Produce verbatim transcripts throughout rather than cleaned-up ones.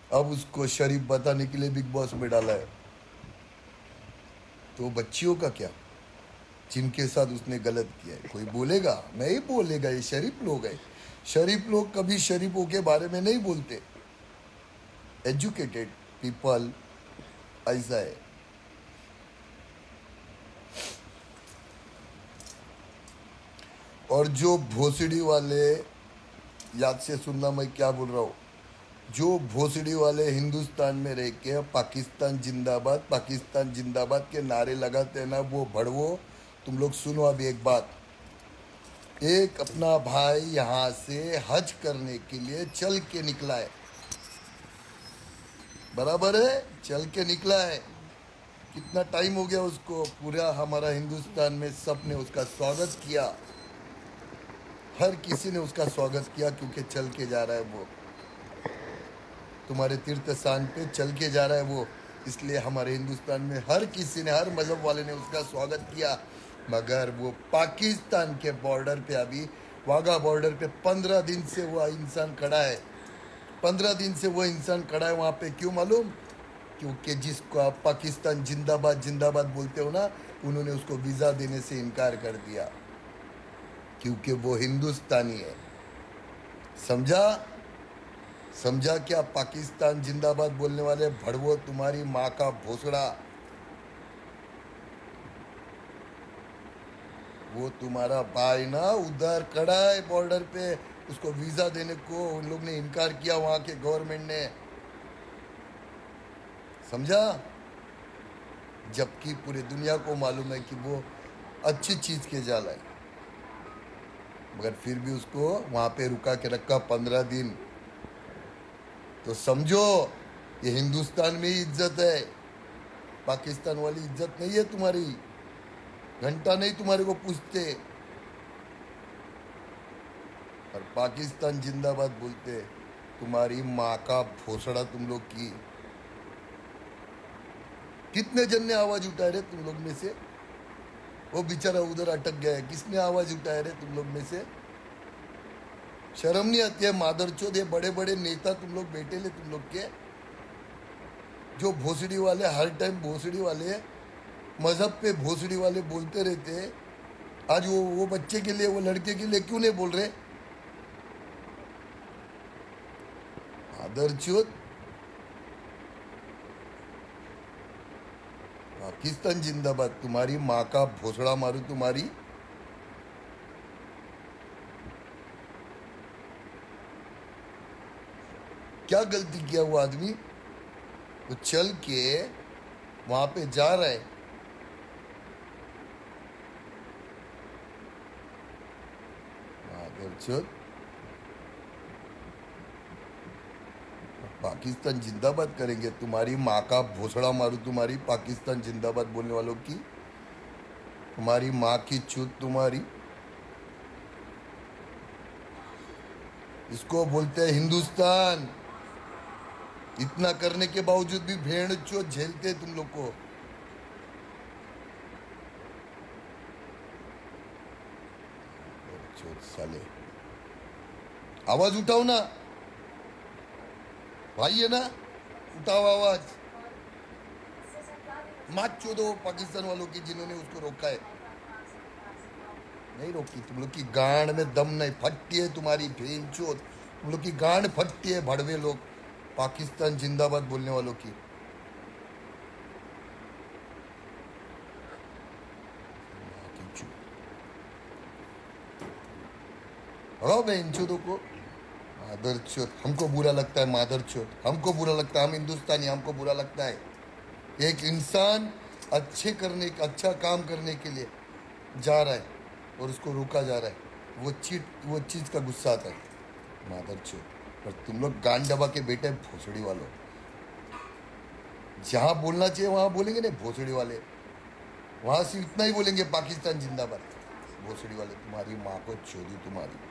अब उसको शरीफ बताने के लिए बिग बॉस में डाला है। तो बच्चियों का क्या, जिनके साथ उसने गलत किया है? कोई बोलेगा? नहीं बोलेगा, ये शरीफ लोग हैं। शरीफ लोग कभी शरीफों के बारे में नहीं बोलते। एजुकेटेड पीपल ऐसा है। और जो भोसड़ी वाले, याद से सुनना मैं क्या बोल रहा हूँ, जो भोसड़ी वाले हिंदुस्तान में रह के पाकिस्तान जिंदाबाद पाकिस्तान जिंदाबाद के नारे लगाते हैं ना, वो भड़वो, तुम लोग सुनो अभी एक बात। एक अपना भाई यहाँ से हज करने के लिए चल के निकला है, बराबर है, चल के निकला है। कितना टाइम हो गया उसको, पूरा हमारा हिंदुस्तान में सबने उसका स्वागत किया, हर किसी ने उसका स्वागत किया, क्योंकि चल के जा रहा है वो, तुम्हारे तीर्थ स्थान पे चल के जा रहा है वो, इसलिए हमारे हिंदुस्तान में हर किसी ने, हर मजहब वाले ने उसका स्वागत किया। मगर वो पाकिस्तान के बॉर्डर पे, अभी वाघा बॉर्डर पे पंद्रह दिन से वो इंसान खड़ा है, पंद्रह दिन से वो इंसान खड़ा है वहाँ पे। क्यों मालूम? क्योंकि जिसको आप पाकिस्तान जिंदाबाद जिंदाबाद बोलते हो ना, उन्होंने उसको वीज़ा देने से इनकार कर दिया, क्योंकि वो हिंदुस्तानी है। समझा? समझा क्या? पाकिस्तान जिंदाबाद बोलने वाले भड़वो, तुम्हारी माँ का भोसड़ा, वो तुम्हारा भाई ना उधर खड़ा है बॉर्डर पे, उसको वीजा देने को उन लोग ने इनकार किया, वहां के गवर्नमेंट ने। समझा? जबकि पूरी दुनिया को मालूम है कि वो अच्छी चीज के जाला है, मगर फिर भी उसको वहां पे रुका के रखा पंद्रह दिन। तो समझो, ये हिंदुस्तान में ही इज्जत है, पाकिस्तान वाली इज्जत नहीं है तुम्हारी। घंटा नहीं तुम्हारे को पूछते, और पाकिस्तान जिंदाबाद बोलते। तुम्हारी माँ का भोसड़ा तुम लोग की। कितने जन ने आवाज उठाए रे तुम लोग में से? वो बेचारा उधर अटक गया है, किसने आवाज उठाए रे तुम लोग में से? शर्म नहीं आती है? मादरचोद, ये बड़े बड़े नेता तुम लोग बैठे ले, तुम लोग के जो भोसड़ी वाले, हर टाइम भोसड़ी वाले, मजहब पे भोसड़ी वाले बोलते रहते हैं। आज वो वो बच्चे के लिए, वो लड़के के लिए क्यों नहीं बोल रहे? मादरचोद, पाकिस्तान जिंदाबाद, तुम्हारी माँ का भोसड़ा मारू तुम्हारी। क्या गलती किया वो आदमी? वो चल के वहां पे जा रहा है, मादरचोद। पाकिस्तान जिंदाबाद करेंगे, तुम्हारी माँ का भोसड़ा मारू तुम्हारी, पाकिस्तान जिंदाबाद बोलने वालों की, तुम्हारी माँ की चूत तुम्हारी। इसको बोलते हैं हिंदुस्तान। इतना करने के बावजूद भी भेड़ चोत झेलते तुम लोग को। चोत साले, आवाज उठाओ ना भाई, है ना, उठाओ आवाज। मात चोदो पाकिस्तान वालों की, जिन्होंने उसको रोका है। नहीं रोकी, तुम लोग की गांड में दम नहीं, फटती है तुम्हारी भेड़ चोत, तुम लोग की गांड फटती है, भड़वे लोग, पाकिस्तान जिंदाबाद बोलने वालों की। भगाओ बहन चोदों को, मादर चोत। हमको बुरा लगता है मादर चोत, हमको बुरा लगता है, हम हिंदुस्तानी, हमको बुरा लगता है। एक इंसान अच्छे करने का, अच्छा काम करने के लिए जा रहा है और उसको रोका जा रहा है, वो चीज वो चीज़ का गुस्सा आता है, मादर चोत। पर तुम लोग गांड दबा के बैठे भोसड़ी वालों, जहां बोलना चाहिए वहां बोलेंगे नहीं भोसड़ी वाले, वहां से इतना ही बोलेंगे पाकिस्तान जिंदाबाद। भोसड़ी वाले, तुम्हारी माँ को चोरी तुम्हारी।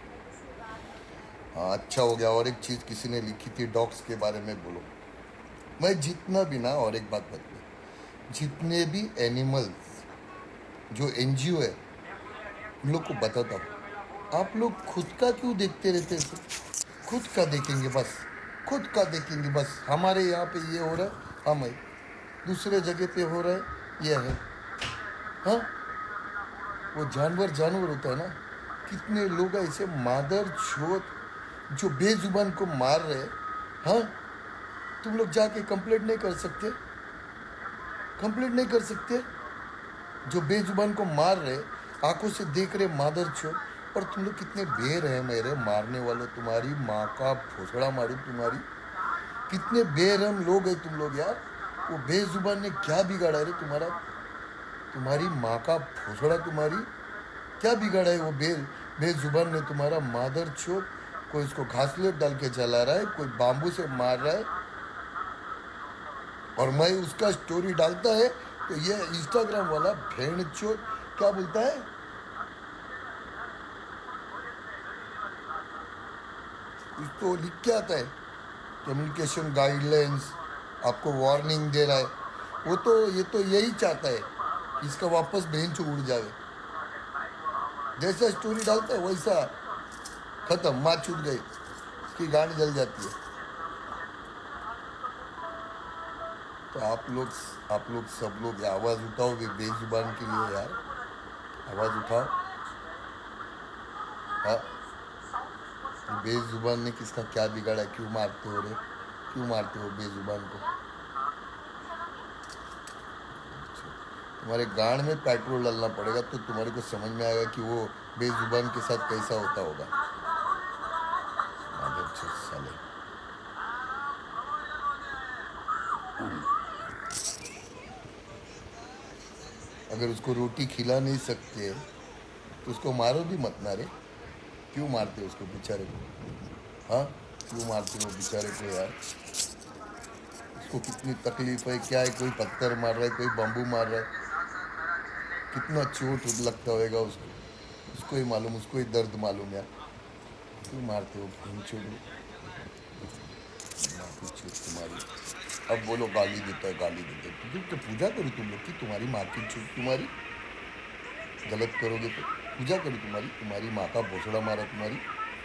हाँ अच्छा हो गया। और एक चीज किसी ने लिखी थी डॉग्स के बारे में, बोलो। मैं जितना भी ना, और एक बात बता, जितने भी एनिमल्स जो एनजीओ है उन लोग को बताता हूँ, आप लोग खुद का क्यों देखते रहते हैं? खुद का देखेंगे बस, खुद का देखेंगे बस। हमारे यहाँ पे ये हो रहा है, हम है, दूसरे जगह पे हो रहा है, ये है। हाँ, वो जानवर जानवर होता है ना। कितने लोग ऐसे मादर छोट जो बेजुबान को मार रहे हैं। हाँ, तुम लोग जाके कंप्लेंट नहीं कर सकते? कंप्लेंट नहीं कर सकते? जो बेजुबान को मार रहे, आंखों से देख रहे मादर छोट, और तुम लोग कितने बेरहम मेरे मारने वालों, तुम्हारी माँ का भोसड़ा मारू तुम्हारी। कितने बेरहम लोग हैं तुम लोग यार। वो बेजुबान ने क्या बिगाड़ा है रे तुम्हारा? तुम्हारी माँ का भोसड़ा तुम्हारी क्या बिगाड़ा है? वो बे बेजुबान ने तुम्हारा मादर छोड़। कोई उसको घासलेट डाल के चला रहा है, कोई बाम्बू से मार रहा है, और मैं उसका स्टोरी डालता है तो ये इंस्टाग्राम वाला भेड़ चोर क्या बोलता है, कुछ तो लिख के आता है, कम्युनिकेशन गाइडलाइंस, आपको वार्निंग दे रहा है। वो तो ये तो यही चाहता है कि इसका वापस बेंच उड़ जाए। जैसा स्टोरी डालता है वैसा खत्म, माँ छूट गई, इसकी गाड़ी जल जाती है। तो आप लोग आप लोग सब लोग आवाज़ उठाओ बे बेजुबान के लिए यार, आवाज़ उठाओ। हाँ, बेजुबान ने किसका क्या बिगाड़ा? क्यों मारते हो रे? क्यों मारते हो बेजुबान को? तुम्हारे गांड में पेट्रोल डालना पड़ेगा तो तुम्हारे को समझ में आएगा कि वो बेजुबान के साथ कैसा होता होगा। साले, अगर उसको रोटी खिला नहीं सकते तो उसको मारो भी मत ना रे। क्यों मारते हो उसको बेचारे को? हाँ, क्यों मारते हो बेचारे को यार? उसको कितनी तकलीफ है, क्या है, कोई पत्थर मार रहा है, कोई बम्बू मार रहा है, कितना चोट लगता होगा उसको, उसको ही मालूम, उसको ही दर्द मालूम यार। क्यों मारते हो? तुम्हारी अब बोलो गाली देता है, गाली देता है। तुम तो पूजा करो तुम लोग की, तुम्हारी माँ की छूट, तुम्हारी गलत करोगे तो पूजा करो तुम्हारी, तुम्हारी माँ का भोसड़ा मारा तुम्हारी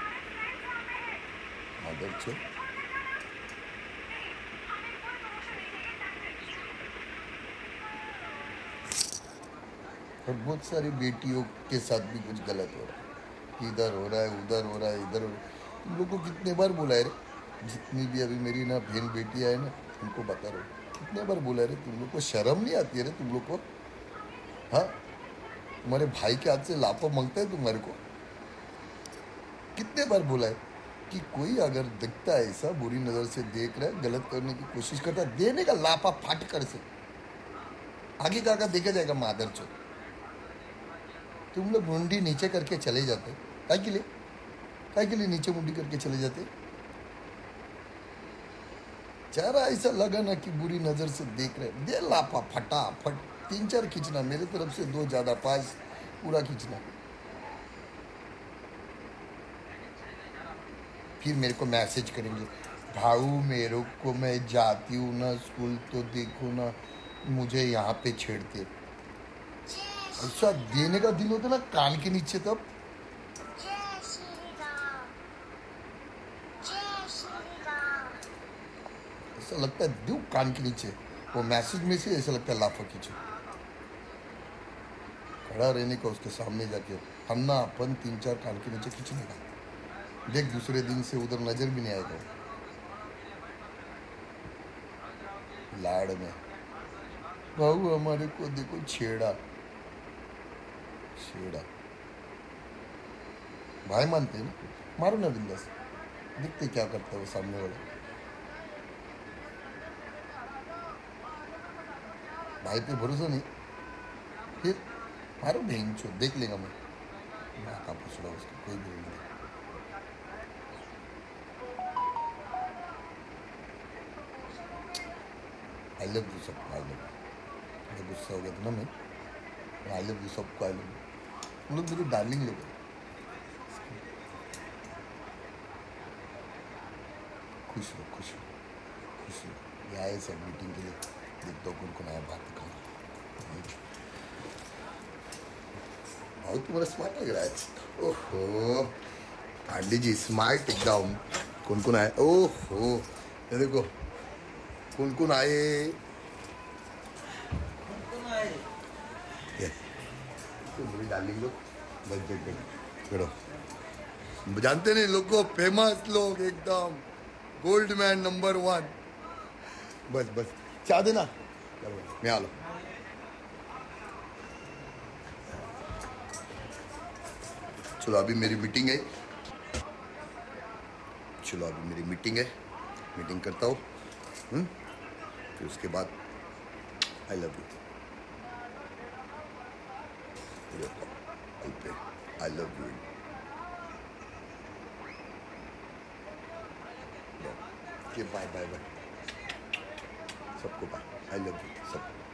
मदर छे। और बहुत सारी बेटियों के साथ भी कुछ गलत हो रहा है, इधर हो रहा है, उधर हो रहा है, इधर हो रहा है। तुम लोग को कितने बार बोला है रे? जितनी भी अभी मेरी ना बहन बेटियाँ है ना, उनको बता रहा हूँ, कितने बार बोला है रे? तुम लोग को शर्म नहीं आती है रे तुम लोग को? हाँ, तुम्हारे भाई के हाथ से लापा मांगता है तुम्हारे को? कितने बार बोला है कि कोई अगर दिखता है ऐसा, बुरी नज़र से देख रहा है, गलत करने की कोशिश करता है, देने का लापा फाट कर से, आगे का आगे देखा जाएगा मादर चो। तुम लोग मुंडी नीचे करके चले जाते, काय के लिए? काय के लिए नीचे मुंडी करके चले जाते? चारा ऐसा लगा ना कि बुरी नज़र से देख रहे, दे लापा फटाफट, तीन चार खींचना, मेरे तरफ से दो ज़्यादा, पाँच पूरा खींचना। फिर मेरे को मैसेज करेंगे, भाऊ मेरे को, मैं जाती हूँ ना स्कूल तो देखो ना मुझे यहाँ पे छेड़ते। ऐसा देने का दिल होता ना कान के नीचे, तब ऐसा लगता है दू कान के नीचे, वो मैसेज में से ऐसा लगता है लाफा खींचो। खड़ा रहने का उसके सामने जाके, हम ना अपन तीन चार कान के नीचे खींचने का, देख दूसरे दिन से उधर नजर भी नहीं आएगा। लाड़ में भाऊ हमारे को देखो छेड़ा, छेड़ा भाई मानते हैं ना, मारो ना बिंदास, देखते क्या करता है वो सामने वाला। भाई पे भरोसा नहीं, फिर मारो बहन चो, देख लेगा मैं माँ का पूछड़ा उसको, कोई भी नहीं। आई लव यू सबको, आई लव यू। गुस्सा हो गया था ना मैं, आई लव यू सबको, आई लव यू। तुम लोग मेरी डार्लिंग लोग हैं, खुश रहो, खुश रहो, खुश रहो। ये आए सब मीटिंग के लिए, देखता हूँ कौन कौन आया, बात दिखाऊँ। बहुत तुम्हारा स्मार्ट लग रहा है। ओहो पांडे जी स्मार्ट एकदम। कौन कौन आए? ओहो ये देखो कौन कौन आए। ये तो डार्लिंग लोग, बस बैठ बैठ बैठो। जानते नहीं लोग को, फेमस लोग एकदम, गोल्ड मैन नंबर वन। बस बस चाह देना, मैं आ लो। चलो अभी मेरी मीटिंग है, चलो अभी मेरी मीटिंग है, मीटिंग करता हूँ, फिर उसके बाद I love you, I love you. Bye bye bye सबको, बाय, आई लव यू सब।